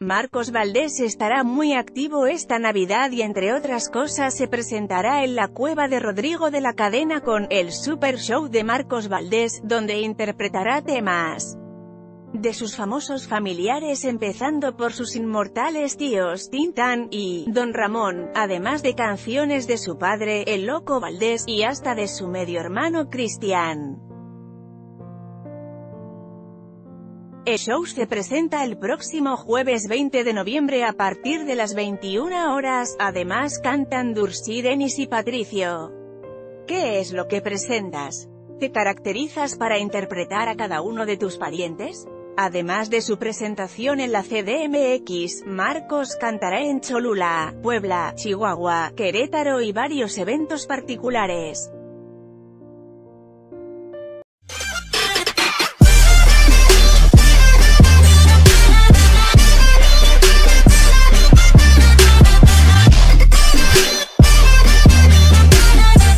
Marcos Valdés estará muy activo esta Navidad y entre otras cosas se presentará en la Cueva de Rodrigo de la Cadena con El Super Show de Marcos Valdés, donde interpretará temas de sus famosos familiares empezando por sus inmortales tíos Tintán y Don Ramón, además de canciones de su padre, el Loco Valdés, y hasta de su medio hermano Cristian. El show se presenta el próximo jueves 20 de noviembre a partir de las 21 horas, además cantan Dursi, Denis y Patricio. ¿Qué es lo que presentas? ¿Te caracterizas para interpretar a cada uno de tus parientes? Además de su presentación en la CDMX, Marcos cantará en Cholula, Puebla, Chihuahua, Querétaro y varios eventos particulares.